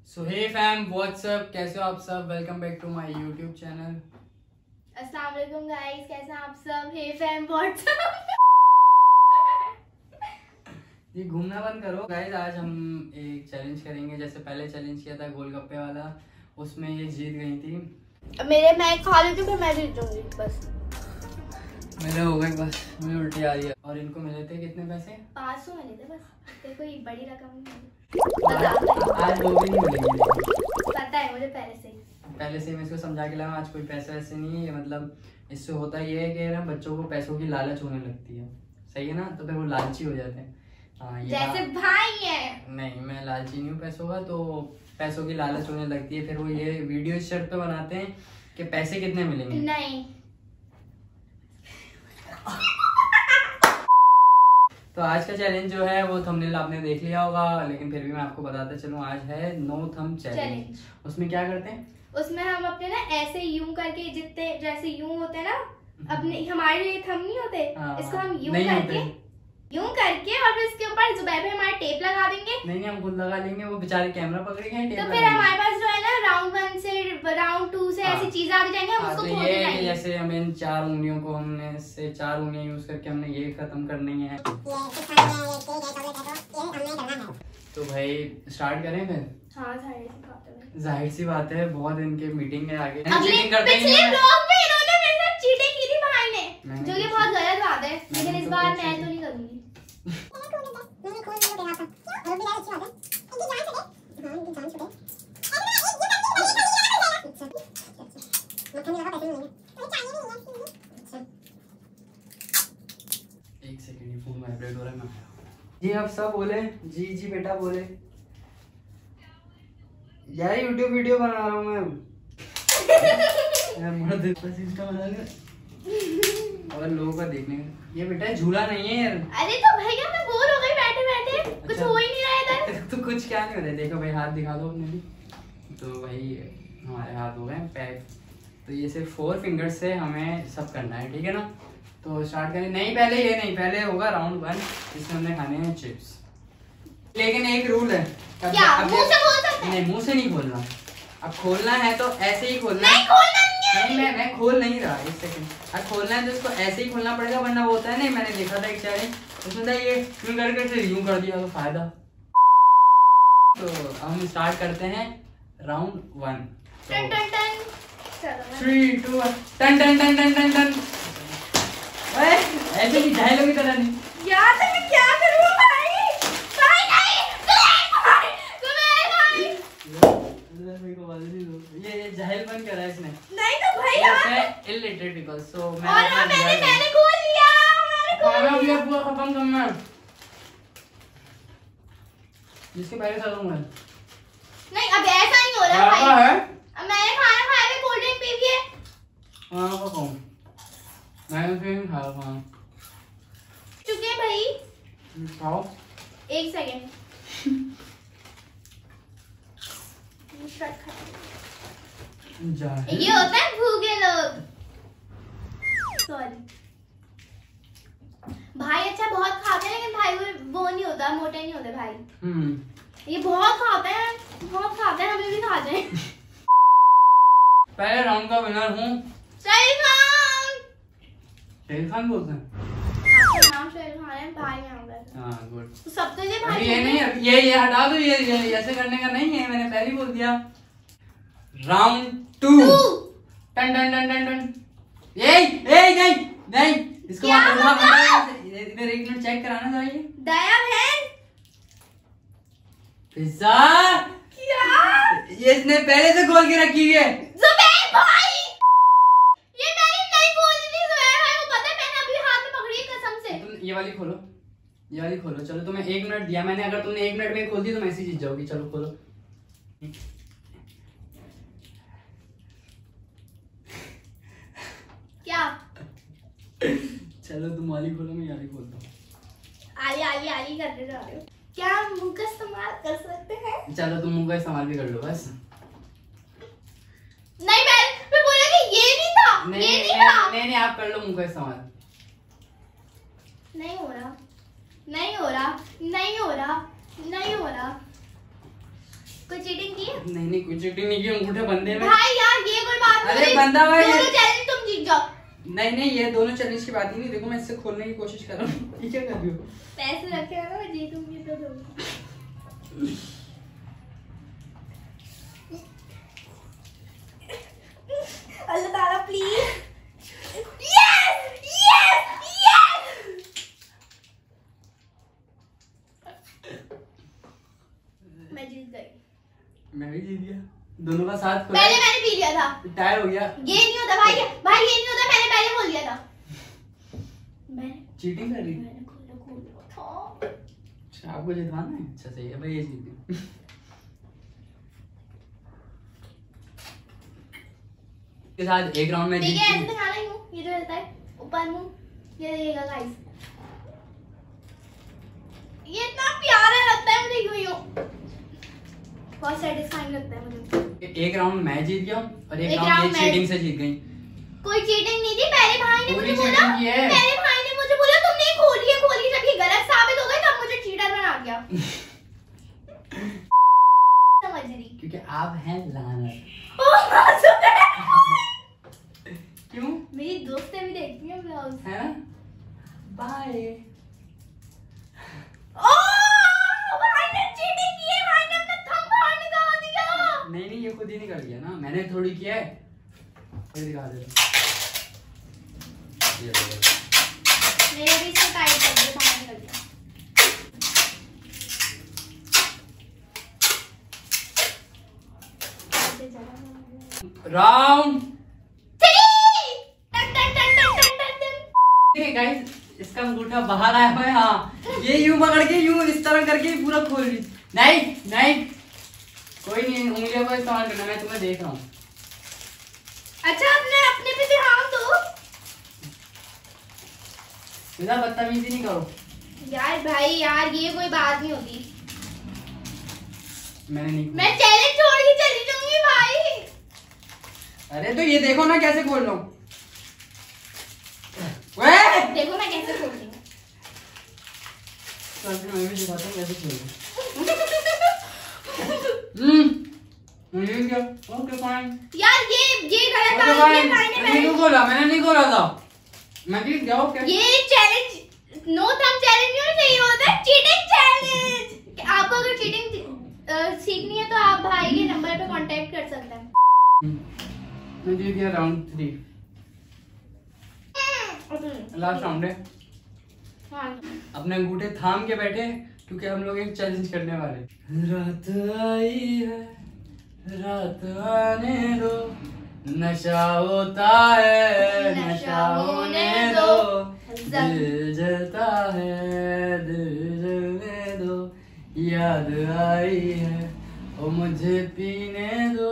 सो हे fam WhatsApp, कैसे हो आप सब। Welcome back to my YouTube channel. अस्सलाम वालेकुम गाइस, कैसे हैं आप सब। Hey fam what's up. ये घूमना बंद करो गाइस। आज हम एक चैलेंज करेंगे, जैसे पहले चैलेंज किया था गोलगप्पे वाला, उसमें ये जीत गई थी। मैं खा लेती हूँ फिर मैं जीत जाऊंगी। बस मेरे हो गए, बस मुझे उल्टी आ रही है। और इनको मिले थे कितने पैसे? 500 मिले थे बस। कोई बड़ी रकम नहीं। आज वो भी नहीं मिलेंगे। पता है मुझे पहले से मैं इसको समझा के लाया, आज कोई पैसे वैसे नहीं है। मतलब इससे होता ये है कि ना बच्चों को पैसों की लालच होने लगती है, सही है ना, तो फिर वो लालची हो जाते हैं। जैसे भाई है। नहीं, मैं लालची नहीं हूँ पैसों का, तो पैसों की लालच होने लगती है, फिर वो ये वीडियो इस शर्त पे बनाते हैं कि पैसे कितने मिलेंगे। नहीं तो आज का चैलेंज जो है वो थंबनेल आपने देख लिया होगा, लेकिन फिर भी मैं आपको बताता चलूं, आज है नो थंब चैलेंज। उसमें क्या करते हैं? उसमें हम अपने ना ऐसे यूं करके, जितने जैसे यूं होते हैं ना अपने, हमारे लिए थंब नहीं होते, इसको हम यूं करके और फिर इसके ऊपर जुबान पे हमारे टेप लगा देंगे। नहीं, हम खुद लगा लेंगे, वो बेचारे कैमरा पकड़ेंगे, टेप तो फिर हमारे पास जो है ना राउंड 1 से राउंड 2 से ऐसी चीजें आती जाएंगी, हम उसको खोलते जाएंगे। जैसे हम इन 4 उंगलियों को, हमने इससे 4 उंगलियां यूज करके हमने ये खत्म करनी है। तो भाई स्टार्ट करें फिर? हाँ, जाहिर सी बात है, बहुत इनके मीटिंग है आगे। चीटिंग करते हैं। पिछले व्लॉग में इन्होंने मेरे साथ चीटिंग की थी भाई ने, जो कि बहुत गलत बात है, लेकिन इस बार मैं तो नहीं करूंगी। एक सेकंड, ये फोन वाइब्रेट हो रहा है। मैं जी आप सब बोले, जी जी बेटा बोले। यार यूट्यूब वीडियो बना रहा हूँ मैं। इंस्टा बना और लोगों का देखने का। ये बेटा झूला नहीं है यार। अरे तो भैया मैं बोर हो गई बैठे बैठे। कुछ हो ही नहीं रहा है इधर। तो कुछ क्या नहीं हो रहा है। देखो भाई, हाथ दिखा दो अपने भी। तो भाई हमारे हाथ हो गए पैक। तो ये सिर्फ 4 फिंगर्स से हमें सब करना है, ठीक है ना। तो स्टार्ट करें। नहीं पहले ये नहीं, पहले होगा राउंड 1, जिसमें हमने खाने हैं चिप्स। लेकिन एक रूल है। क्या? मुंह से बोल सकते हैं? नहीं, मुंह से नहीं खोलना। अब खोलना है तो ऐसे ही खोलना। नहीं खोलना नहीं है। मैं खोल नहीं रहा। एक सेकंड। अब खोलना है तो इसको ऐसे ही खोलना पड़ेगा, वरना वो होता है नहीं, मैंने देखा था एक चैलेंज, उसमें था ये यूं करके यूं कर दिया तो फायदा। तो हम स्टार्ट करते हैं राउंड 1। टन टन टन। 3 2 1 टन टन टन टन टन टन। ऐसे ही जाहिलों की तरह नहीं यार। तो मैं क्या करूं भाई? भाई नहीं, मेरे को बदल ही दो। ये जाहिल बन कर रहा है इसने। नहीं तो भाई यार इलिटरेट पीपल। सो मैंने खोल लिया। खाना पूरा खत्म करना है। जिसके पहले खत्म है। नहीं अब ऐसा नहीं हो रहा भाई। है अब मैंने खाना खाया है, कोल्ड ड्रिंक पी है। हां वो कौन? मैंने फिर खाया था। चुके भाई। खाओ। एक सेकंड। ये होता है भूखे लोग। सॉरी भाई। अच्छा बहुत खाते हैं, लेकिन भाई वो नहीं होता, मोटे नहीं होते भाई। ये बहुत खाते हैं, हमें भी खाते हैं। पहले राउंड का विनर हूँ शाहिद खान। शाहिद खान बोलते हैं। आपका नाम शाहिद खान है, भाई है हमारा। हाँ गुड। तो सब तो ये भाई ये नहीं, ये हटा दो। ये ऐसे करने का नहीं है, मैंने पहले ही बोल दिया। राउंड 2 टन टन टन टन टन। नहीं इसको इधर एक मिनट चेक कराना जरा। ये दया बहन पिज्जा क्या? ये इसने पहले से खोल के रखी है। जुबैर भाई, ये मैंने नहीं खोली थी जुबैर भाई, वो पता है मैंने अभी हाथ में पकड़ी है कसम से। तुम ये वाली खोलो। चलो तुम्हें 1 मिनट दिया मैंने, अगर तुमने 1 मिनट में खोल दी तो मैं ऐसी जीत जाओगी। चलो खोलो। क्या? चलो तुम वाली खोलो, मैं वाली खोलता हूँ। आली करते जा रहे हो। क्या मुंह का इस्तेमाल कर सकते हैं? चलो तुम मुंह का इस्तेमाल भी कर लो बस। नहीं मैं बोला कि ये नहीं था। नहीं आप कर लो मुंह का इस्तेमाल। नहीं हो रहा। नहीं हो रहा, नहीं हो रहा, नहीं हो रहा। कोई चीटिंग की है? नहीं कोई चीटिंग नहीं की, अंगूठे बंदे में। भाई यार ये कोई बात नहीं। अरे बंदा भाई, दोनों चैलेंज तुम जीत जाओ। नहीं ये दोनों चैलेंज की बात ही नहीं। देखो मैं इससे खोलने की कोशिश कर रहा हूँ। ये क्या कर रही हो? पैसे रखे हैं ना, मैं जीतूंगी तो दूंगी। अल्लाह ताला प्लीज। Yes yes yes. मैं जीत गई। मैं भी जीत गया। दोनों का साथ खोला। पहले मैंने पी लिया था। टायर हो गया। ये नहीं होता भाई, भाई ये नहीं होता, मैंने पहले खोल लिया था। मैं चीटिंग कर रही है। मैंने खोला था। अच्छा आपको जितवाना है? अच्छा सही है भाई, ये जीत गई। के साथ एक राउंड में ठीक जीत है, ऐसे गई। दिखाना ही हूँ। ये जो रहता है ऊपर मुंह, ये देखिएगा गाइस, ये इतना प्यारा लगता है मुझे। यूं बहुत सेटिस्फाइंग लगता है मुझे। एक राउंड मैं जीत गया और एक एक राउंड राउंड ये चीटिंग से जीत गई। कोई चीटिंग नहीं थी। पहले भाई ने पूरी मुझे बोला, चीटिंग की है। पहले भाई ने मुझे बोला तुमने खोली है, जब ये गलत साबित हो गई तब मुझे चीटर बना दिया। समझ रही क्योंकि आप हैं लानत। क्यों? मेरी दोस्तें भी देखती हैं ब्लॉग्स, है ना? बाय। भाई ने चीटिंग की है, भाई ने अपना थंब बाहर निकाल दिया। नहीं ये खुद ही निकल गया ना, मैंने थोड़ी किया है। ये दिखा दे। ये लो। मेरे भी इसको टाइट कर दे, बाहर निकल गया। राउंड 3। गाइस, इसका अंगूठा बाहर आया हुआ है। हाँ ये यूं पकड़ के यूं इस तरह करके पूरा खोल ली। नहीं कोई नहीं, उंगलियों को इस्तेमाल करना, मैं तुम्हें देख रहा हूँ। अच्छा अपने पे ध्यान दो इतना बदतमीजी नहीं करो। यार। भाई यार ये कोई बात नहीं होती। मैंने नहीं। मैं चैलेंज छोड़ के चली जाऊंगी भाई। अरे तो ये देखो ना कैसे खोल रहा हूँ। देखो मैं कैसे खोल रही हूँ। मैं भी दिखाता हूँ कैसे खोल रहा हूँ। Okay fine. यार ये गलत बात है। मैंने नहीं खोला था। मैं जीत गया। ओके ये चैलेंज नो थंब चैलेंज नहीं होना चाहिए, होता है चीटिंग चैलेंज। आपको अगर चीटिंग सीखनी है तो आप भाई के नंबर पे कांटेक्ट कर सकते हैं। मैं जीत गया राउंड 3। लास्ट राउंड है। हाँ। अपने अंगूठे थाम के बैठे क्योंकि हम लोग एक चैलेंज करने वाले। रात आई है, रात आने दो, नशा होता है, नशा होने दो, दिल जलता है, दिल जलने दो, याद आई है ओ मुझे पीने दो।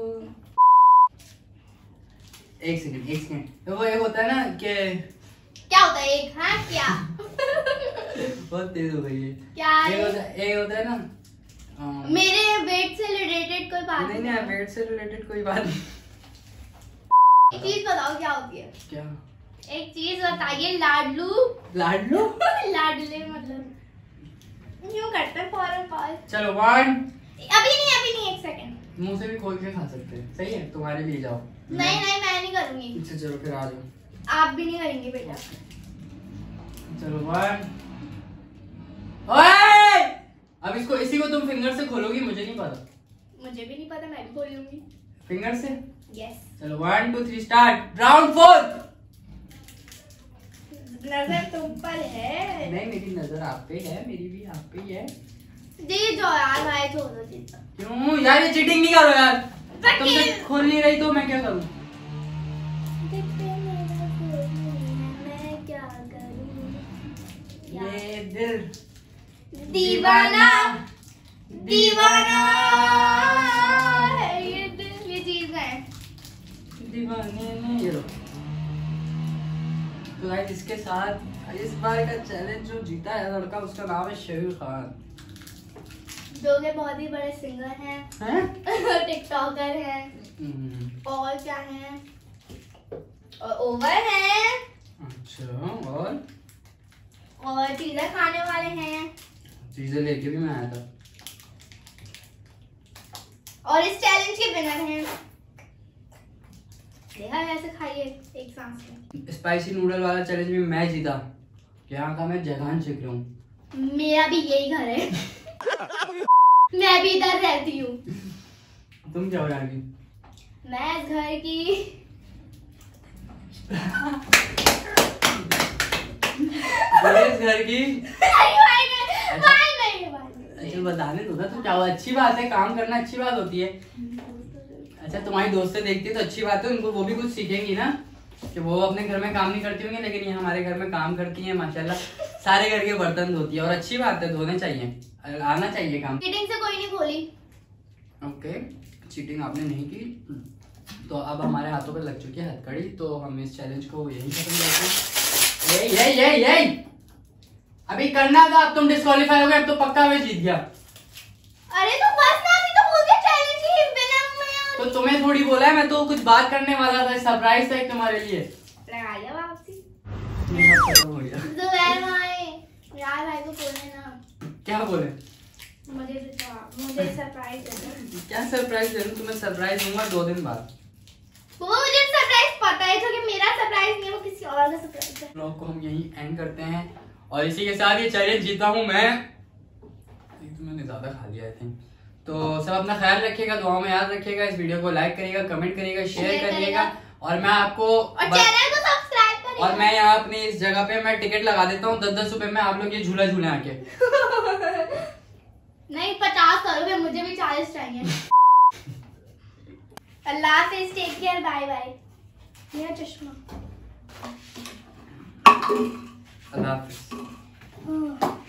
एक सेकंड तो वो एक होता है ना कि क्या होता है एक, हाँ क्या बहुत तेज हो गई है। क्या एक होता है ना मेरे वेट से रिलेटेड कोई बात नहीं वेट से रिलेटेड कोई बात नहीं। एक चीज बताओ क्या होती है। क्या? एक चीज बताइए। लाडलू लाडलू लाडले मतलब यूं करते हैं फौरन पास। चलो 1 अभी नहीं एक सेकंड। मुंह से भी खोल के खा सकते हैं। सही है तुम्हारे लिए। जाओ। नहीं मैं नहीं करूंगी। अच्छा चलो फिर आ जाओ। आप भी नहीं करेंगे बेटा। चलो 1। ओए अब इसको इसी को तुम फिंगर से खोलोगी? मुझे नहीं पता। मुझे भी नहीं पता, मैं भी खोल लूंगी फिंगर से। यस। चलो 1 2 3 स्टार्ट। राउंड 4। नजर तुम पर है। नहीं मेरी नजर आप पे है, मेरी भी आप पे ही है। जी जो यार भाई छोड़ दो चीज। क्यों यार ये चीटिंग नहीं करो यार। पर तुमसे खोल नहीं रही तो मैं क्या करूं? मैं क्या करूं? ये दिल दीवाना है ये दिल, ये चीज है। दीवाने ने ये लो। तो गाइस इसके साथ इस बार का चैलेंज जो जीता है लड़का, उसका नाम है शहीर खान, जो कि बहुत ही बड़े सिंगर हैं, टिकटॉकर हैं, और क्या हैं, और ओवर हैं। अच्छा और चीजें खाने वाले हैं। चीजें लेके भी मैं आया था। और इस चैलेंज के विनर हैं, देखा ऐसे खाइए एक सांस में। स्पाइसी नूडल वाला चैलेंज में मैं जीता, यहाँ का मैं जगह सीख रहा हूँ। मेरा भी यही घर है। मैं भी इधर रहती हूँ। तुम क्या हो यहाँ की? मैं इस घर की इस घर की अच्छा बताने दो ना, तो क्या हुआ? अच्छी बात है, काम करना अच्छी बात होती है। अच्छा तुम्हारी दोस्तें देखती है तो अच्छी बात है, उनको वो भी कुछ सीखेंगी ना कि वो अपने घर में काम नहीं करती होंगी, लेकिन ये हमारे घर में काम करती है माशाल्लाह। सारे घर के बर्तन धोती है और अच्छी बात है, धोने चाहिए, आना चाहिए काम। चीटिंग से कोई नहीं खोली। ओके, चीटिंग आपने नहीं की, तो अब हमारे हाथों पे लग चुकी है हथकड़ी, तो हम इस चैलेंज को यही खत्म करते हैं। यही अभी करना था, अब तुम डिस्क्वालीफाई हो गए, अब तो पक्का मैं जीत गया। अरे तो बस ना थी तो बोल के चैलेंज ही विनर में। तो तुम्हें थोड़ी बोला है, मैं तो कुछ बात करने वाला था, सरप्राइज था एक तुम्हारे लिए। लगा लिया वापसी। खत्म हो गया। जुबैर भाई, यार भाई को बोले ना। क्या बोले? मुझे सरप्राइज दे दो। क्या सरप्राइज दे दूं? तुम्हें सरप्राइज दूंगा 2 दिन बाद। वो मुझे सरप्राइज पता है, जो कि मेरा सरप्राइज नहीं है, वो किसी और का सरप्राइज है। ब्लॉग को हम यहीं एंड करते हैं और इसी के साथ ये चैलेंज जीता हूं मैं। तो मैंने ज्यादा खा लिया आई थिंक। तो सब अपना ख्याल रखिएगा, दुआ में याद रखिएगा, इस वीडियो को लाइक करिएगा, कमेंट करिएगा, शेयर करिएगा और मैं आपको चैनल को सब्सक्राइब करिएगा। और मैं यहाँ अपनी इस जगह पे मैं टिकट लगा देता हूँ 10-10 रुपए में, आप लोग ये झूला झूले आके। नहीं 50 रुपए, मुझे भी 40 चाहिए। अल्लाह हाफिज, टेक केयर, बाय बाय। मेरा चश्मा। अल्लाह हाफिज।